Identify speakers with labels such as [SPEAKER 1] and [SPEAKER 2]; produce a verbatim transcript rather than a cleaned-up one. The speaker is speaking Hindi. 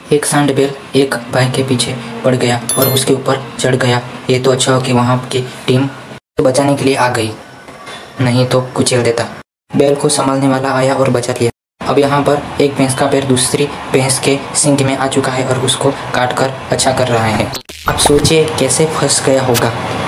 [SPEAKER 1] एक सांड-बैल एक भाई के पीछे पड़ गया और उसके ऊपर चढ़ गया। ये तो अच्छा हो कि वहाँ की टीम बचाने के लिए आ गई, नहीं तो कुचल देता। बैल को संभालने वाला आया और बचा लिया। अब यहाँ पर एक भैंस का पैर दूसरी भैंस के सींग में आ चुका है और उसको काट कर अच्छा कर रहा है। अब सोचिए कैसे फंस गया होगा।